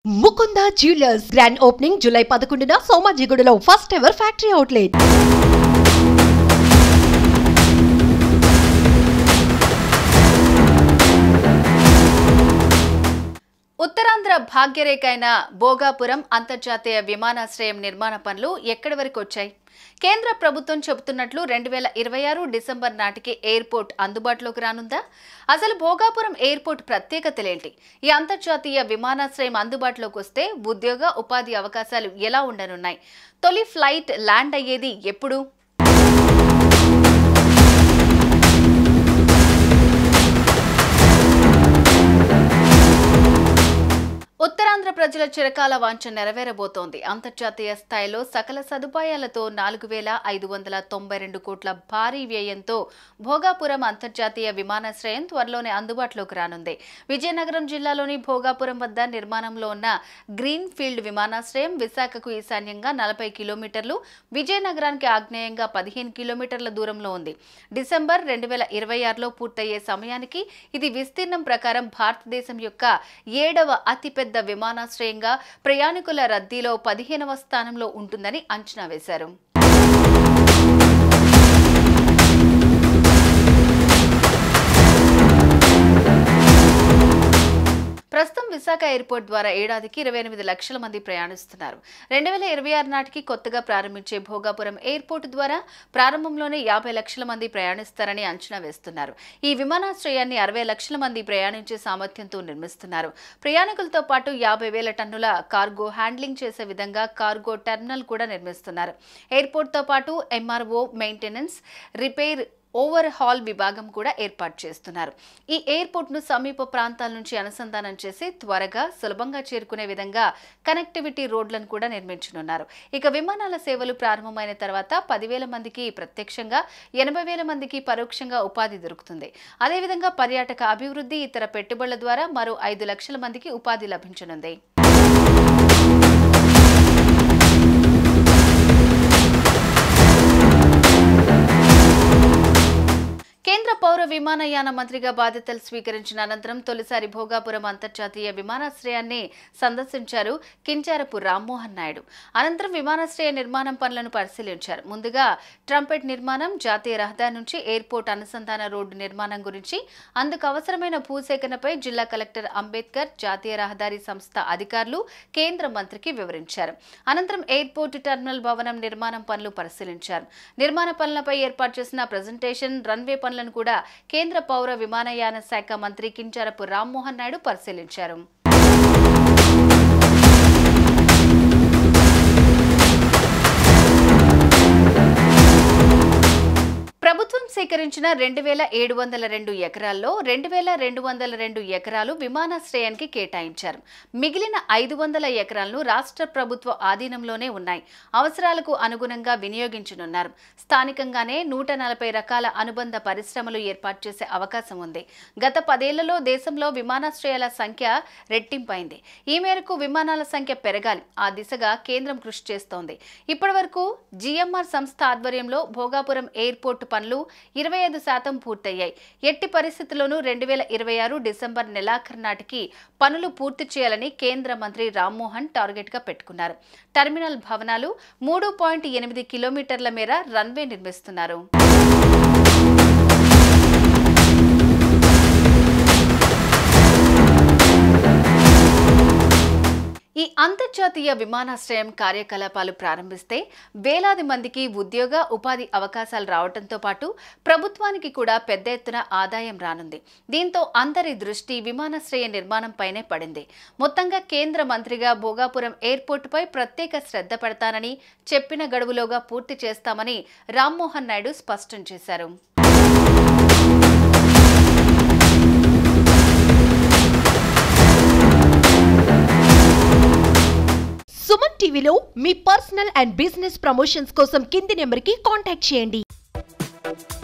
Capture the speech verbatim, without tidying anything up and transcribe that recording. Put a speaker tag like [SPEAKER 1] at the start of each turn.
[SPEAKER 1] Mukunda jewellers grand opening July పదకొండున సోమాజిగూడలో first ever factory outlet.
[SPEAKER 2] Uttarandhra భాగ్యరేఖ అయిన భోగాపురం అంతర్జాతీయ విమానాశ్రయం నిర్మాణ పనులు ఎక్కడి వరకు వచ్చాయి? కేంద్ర ప్రభుత్వం చెబుతున్నట్లు రెండు వేల ఇరవై ఆరు డిసెంబర్ నాటికి ఎయిర్పోర్ట్ అందుబాటులోకి రానుందా? అసలు భోగాపురం ఎయిర్పోర్ట్ ప్రత్యేకతలేంటి? ఈ అంతర్జాతీయ విమానాశ్రయం అందుబాటులోకి వస్తే ఉద్యోగ ఉపాధి అవకాశాలు ఎలా ఉండనున్నాయి? తొలి ఫ్లైట్ ల్యాండ్ అయ్యేది ఎప్పుడు? ఉత్తరాంధ్ర ప్రజల చిరకాల వాంఛ నెరవేరబోతోంది. అంతర్జాతీయ స్థాయిలో సకల సదుపాయాలతో నాలుగు వేల ఐదు వందల తొంభై రెండు కోట్ల భారీ వ్యయంతో భోగాపురం అంతర్జాతీయ విమానాశ్రయం త్వరలోనే అందుబాటులోకి రానుంది. విజయనగరం జిల్లాలోని భోగాపురం వద్ద నిర్మాణంలో ఉన్న గ్రీన్ ఫీల్డ్ విమానాశ్రయం విశాఖకు ఈశాన్యంగా నలభై కిలోమీటర్లు, విజయనగరానికి ఆగ్నేయంగా పదిహేను కిలోమీటర్ల దూరంలో ఉంది. డిసెంబర్ రెండు వేల ఇరవై ఆరులో పూర్తయ్యే సమయానికి ఇది విస్తీర్ణం ప్రకారం భారతదేశం యొక్క ఏడవ అతిపెద్ద విమానాశ్రయంగా ప్రయాణికుల రద్దీలో పదిహేనవ స్థానంలో ఉంటుందని అంచనా వేశారు. ప్రస్తుతం విశాఖ ఎయిర్పోర్ట్ ద్వారా ఏడాదికి ఇరవై ఎనిమిది లక్షల మంది ప్రయాణిస్తున్నారు. రెండు వేల ఇరవై ఆరు నాటికి కొత్తగా ప్రారంభించే భోగాపురం ఎయిర్పోర్ట్ ద్వారా ప్రారంభంలోనే యాభై లక్షల మంది ప్రయాణిస్తారని అంచనా వేస్తున్నారు. ఈ విమానాశ్రయాన్ని అరవై లక్షల మంది ప్రయాణించే సామర్థ్యంతో నిర్మిస్తున్నారు. ప్రయాణికులతో పాటు యాభై వేల టన్నుల కార్గో హ్యాండ్లింగ్ చేసే విధంగా కార్గో టెర్మినల్ కూడా నిర్మిస్తున్నారు. ఎయిర్పోర్ట్తో పాటు MRO, maintenance, repair, overhaul విభాగం కూడా ఏర్పాటు చేస్తున్నారు. ఈ ఎయిర్పోర్ట్ ను సమీప ప్రాంతాల నుంచి అనుసంధానం చేసి త్వరగా సులభంగా చేరుకునే విధంగా కనెక్టివిటీ రోడ్లను కూడా నిర్మించనున్నారు. ఇక విమానాల సేవలు ప్రారంభమైన తర్వాత పదివేల మందికి ప్రత్యక్షంగా, ఎనభై వేల మందికి పరోక్షంగా ఉపాధి దొరుకుతుంది. అదేవిధంగా పర్యాటక అభివృద్ధి, ఇతర పెట్టుబడుల ద్వారా మరో ఐదు లక్షల మందికి ఉపాధి లభించనుంది. కేంద్ర పౌర విమానయాన మంత్రిగా బాధ్యతలు స్వీకరించిన అనంతరం తొలిసారి భోగాపురం అంతర్జాతీయ విమానాశ్రయాన్ని సందర్శించారు కింజారపు రామ్మోహన్ నాయుడు. అనంతరం విమానాశ్రయ నిర్మాణం పనులను పరిశీలించారు. ముందుగా ట్రంపెట్ నిర్మాణం, జాతీయ రహదారి నుంచి ఎయిర్పోర్ట్ అనుసంధాన రోడ్డు నిర్మాణం గురించి, అందుకు అవసరమైన భూసేకరణపై జిల్లా కలెక్టర్ అంబేద్కర్, జాతీయ రహదారి సంస్థ అధికారులు కేంద్ర మంత్రికి వివరించారు. అనంతరం ఎయిర్పోర్ట్ టెర్మినల్ భవనం నిర్మాణం పనులు పరిశీలించారు. నిర్మాణ పనులపై ఏర్పాటు చేసిన ప్రజెంటేషన్, రన్వే పనులను కూడా కేంద్ర పౌర విమానయాన శాఖ మంత్రి కింజారపు రామ్మోహన్ నాయుడు పరిశీలించారు. ప్రభుత్వం సేకరించిన రెండు వేల ఏడు వందల రెండు ఎకరాల్లో రెండు వేల రెండు వందల రెండు ఎకరాలు విమానాశ్రయానికి కేటాయించారు. మిగిలిన ఐదు వందల ఎకరాలను రాష్ట్ర ప్రభుత్వ ఆధీనంలోనే ఉన్నాయి. అవసరాలకు అనుగుణంగా వినియోగించనున్నారు. స్థానికంగానే నూట నలభై రకాల అనుబంధ పరిశ్రమలు ఏర్పాటు చేసే అవకాశం ఉంది. గత పదేళ్లలో దేశంలో విమానాశ్రయాల సంఖ్య రెట్టింపైంది. ఈ మేరకు విమానాల సంఖ్య పెరగాలి. ఆ దిశగా కేంద్రం కృషి చేస్తోంది. ఇప్పటి వరకు జిఎంఆర్ సంస్థ ఆధ్వర్యంలో భోగాపురం ఎయిర్పోర్ట్ పనులు ఇరవై ఐదు శాతం పూర్తయ్యాయి. ఎట్టి పరిస్థితుల్లోనూ రెండు వేల ఇరవై ఆరు డిసెంబర్ నెలాఖరు నాటికి పనులు పూర్తి చేయాలని కేంద్ర మంత్రి రామ్మోహన్ టార్గెట్ గా పెట్టుకున్నారు. టెర్మినల్ భవనాలు మూడు పాయింట్ ఎనిమిది కిలోమీటర్ల మేర రన్వే నిర్మిస్తున్నారు. ఈ అంతర్జాతీయ విమానాశ్రయం కార్యకలాపాలు ప్రారంభిస్తే వేలాది మందికి ఉద్యోగ ఉపాధి అవకాశాలు రావడంతో పాటు ప్రభుత్వానికి కూడా పెద్ద ఎత్తున ఆదాయం రానుంది. దీంతో అందరి దృష్టి విమానాశ్రయ నిర్మాణంపైనే పడింది. మొత్తంగా కేంద్ర మంత్రిగా భోగాపురం ఎయిర్పోర్టుపై ప్రత్యేక శ్రద్ధ పెడతానని, చెప్పిన గడువులోగా పూర్తి చేస్తామని రామ్మోహన్ నాయుడు స్పష్టం చేశారు.
[SPEAKER 1] సుమన్ టీవీలో మీ పర్సనల్ అండ్ బిజినెస్ ప్రమోషన్స్ కోసం కింది నెంబర్కి కాంటాక్ట్ చేయండి.